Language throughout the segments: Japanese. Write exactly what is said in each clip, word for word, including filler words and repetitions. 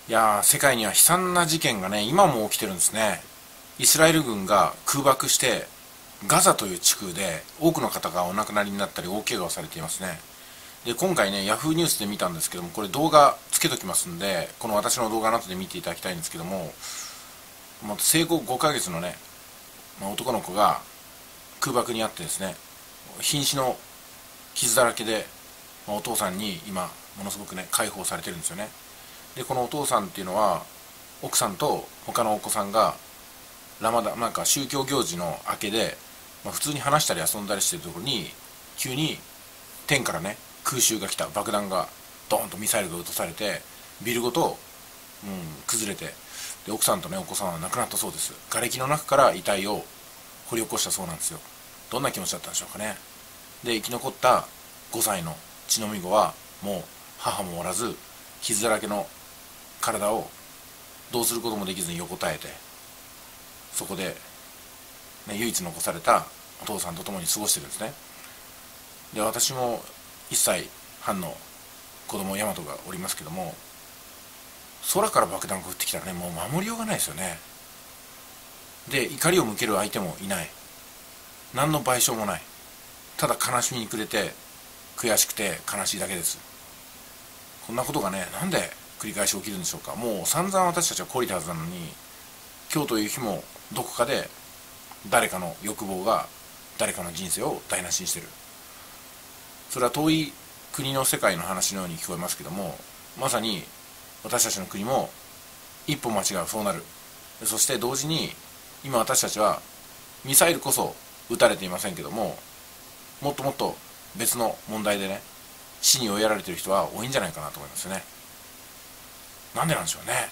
いやー、世界には悲惨な事件がね、今も起きてるんですね。イスラエル軍が空爆して、ガザという地区で多くの方がお亡くなりになったり大怪我をされていますね。で、今回ね、ヤフーニュースで見たんですけども、これ動画つけときますんで、この私の動画の後で見ていただきたいんですけども、もう生後ごかげつのね、まあ、男の子が空爆にあってですね、瀕死の傷だらけで、まあ、お父さんに今、ものすごくね、解放されてるんですよね。で、このお父さんっていうのは、奥さんと他のお子さんがラマダン、なんか宗教行事の明けで、まあ、普通に話したり遊んだりしてるところに急に天からね、空襲が来た。爆弾がドーンとミサイルが落とされて、ビルごと、うん、崩れて、で奥さんとね、お子さんは亡くなったそうです。瓦礫の中から遺体を掘り起こしたそうなんですよ。どんな気持ちだったんでしょうかね。で、生き残ったごさいの血のみ子はもう母もおらず、傷だらけの体をどうすることもできずに横たえて、そこで、ね、唯一残されたお父さんと共に過ごしてるんですね。で、私もいっさいはんの子供ヤマトがおりますけども、空から爆弾が降ってきたらね、もう守りようがないですよね。で、怒りを向ける相手もいない。何の賠償もない。ただ悲しみに暮れて、悔しくて悲しいだけです。こんなことがね、なんで繰り返し起きるんでしょうか。もう散々私たちは懲りたはずなのに、今日という日もどこかで誰かの欲望が誰かの人生を台無しにしてる。それは遠い国の世界の話のように聞こえますけども、まさに私たちの国も一歩間違う、そうなる。そして同時に今私たちはミサイルこそ撃たれていませんけども、もっともっと別の問題でね、死に追いやられている人は多いんじゃないかなと思いますよね。なんでなんでしょうね。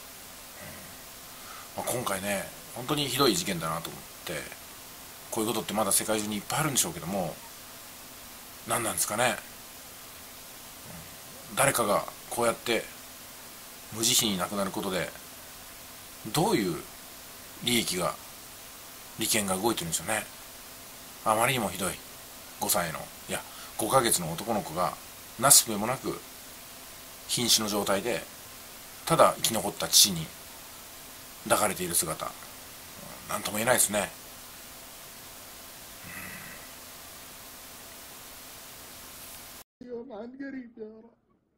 うん、まあ、今回ね、本当にひどい事件だなと思って、こういうことってまだ世界中にいっぱいあるんでしょうけども、何なんですかね。誰かがこうやって無慈悲に亡くなることで、どういう利益が、利権が動いてるんでしょうね。あまりにもひどい。ごさいの、いや、ごかげつの男の子が、なすすべもなく、瀕死の状態で、ただ生き残った父に抱かれている姿。なんとも言えないですね。 يوم عن قريب يا رب.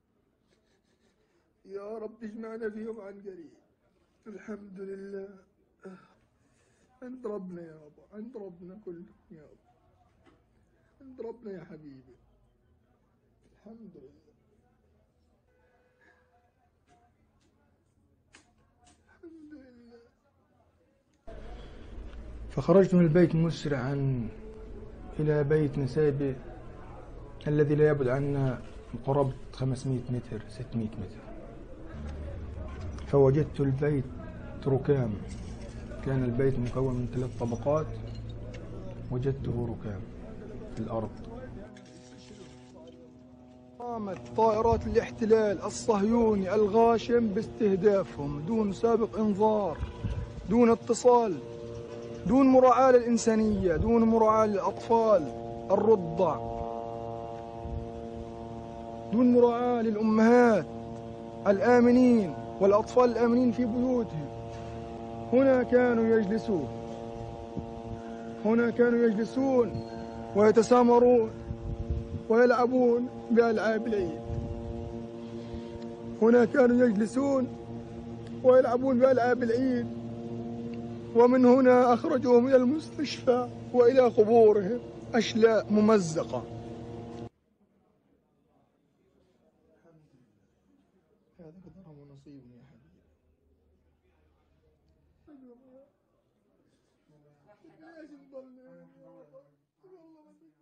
يا رب تجمعنا في يوم عن قريب. الحمد لله. عند ربنا يا أبا, عند ربنا كله يا أبا, عند ربنا يا حبيبي. الحمد لله. الحمد لله. فخرجت من البيت مسرعا إلى بيت نسيبي الذي لا يبعد عنا قرابة خمسمائة متر ستمائة متر. فوجدت البيت ركام. كان البيت مكون من ثلاث طبقات, وجدته ركام في الأرض. قامت طائرات الاحتلال الصهيوني الغاشم باستهدافهم دون سابق إنذار, دون اتصال, دون مراعاة للإنسانية, دون مراعاة للأطفال الرضع, دون مراعاة للأمهات الآمنين والأطفال الآمنين في بيوتهم. هنا كانوا يجلسون هنا كانوا يجلسون ويتسامرون ويلعبون بألعاب العيد. هنا كانوا يجلسون ويلعبون بألعاب العيد, ومن هنا أخرجوهم إلى المستشفى وإلى قبورهم أشلاء ممزقة. هذا قدر ونصيب يا حبيبي. ليش نضل والله